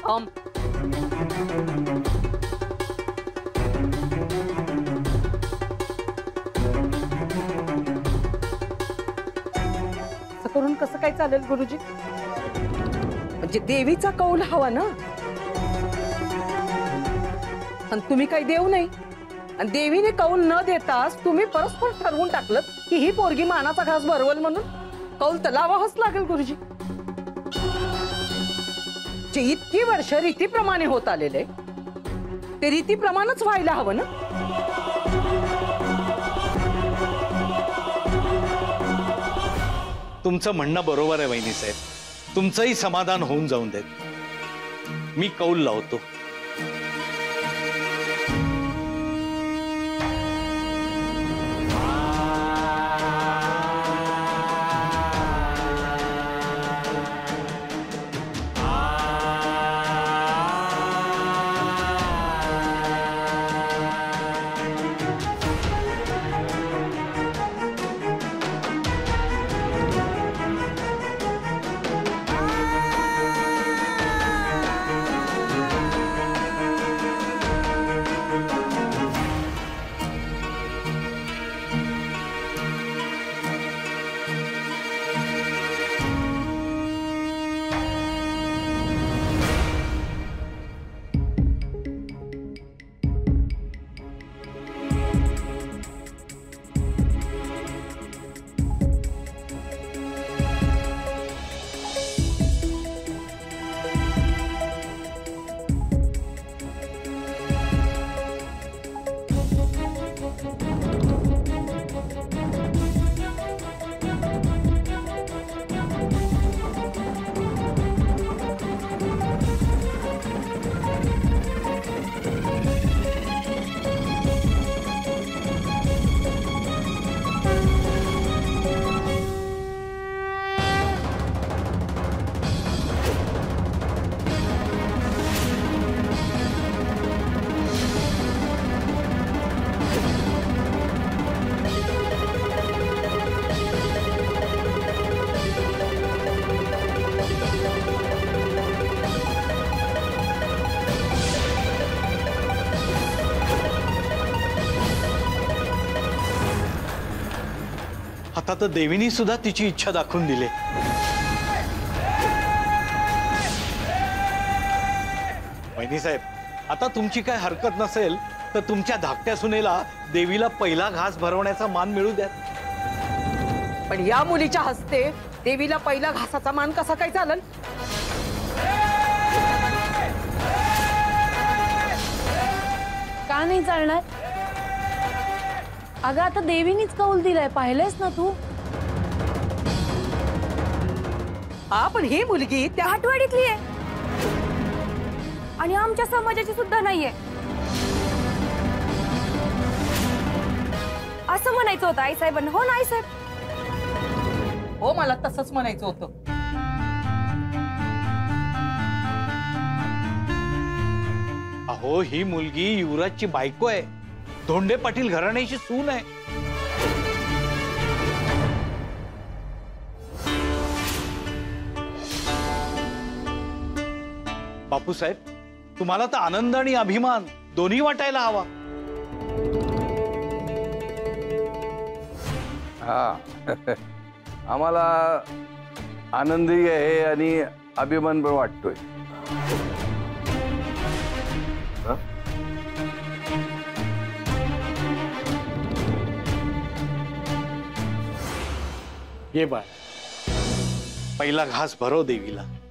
थांब. असं करून कसं काय चालेल गुरुजी? म्हणजे देवीचा कौल हवा ना. आणि तुम्ही काही देऊ नाही. आणि देवीने कौल न देताच तुम्ही परस्पर ठरवून टाकलं की ही पोरगी मानाचा घास भरवल म्हणून. कौल तर लावावंच लागेल गुरुजी. जे इतकी वर्ष रीतीप्रमाणे होत आलेले ते रीतीप्रमाणेच व्हायला हवं ना. तुमचं म्हणणं बरोबर आहे वहिनी साहेब. तुमचंही समाधान होऊन जाऊन देत. मी कौल लावतो. आता तर देवीनी सुद्धा तिची इच्छा दाखवून दिली. वहिनी साहेब, आता तुमची काय हरकत नसेल तर तुमच्या धाकट्या सुनेला देवीला पहिला घास भरवण्याचा मान मिळू द्या. पण या मुलीच्या हस्ते देवीला पहिला घासाचा मान कसा काय चालेल? का नाही चालणार? अगं आता देवीनीच कौल दिलाय, पाहिलंयस ना तू. हा पण ही मुलगी त्या आठवडीतली आहे आणि आमच्या समाजाची सुद्धा नाहीये असं म्हणायचं होतं आई साहेबांना. हो ना आई साहेब? हो, मला तसंच म्हणायचं होतं. अहो, ही मुलगी युवराजची बायको आहे. धोंडे पाटील घराण्याची सून आहे. बापूसाहेब, तुम्हाला तर आनंद आणि अभिमान दोन्ही वाटायला हवा. हा आम्हाला आनंदही आहे आणि अभिमान पण वाटतोय. ये बाळ, पहिला घास भरव देवीला.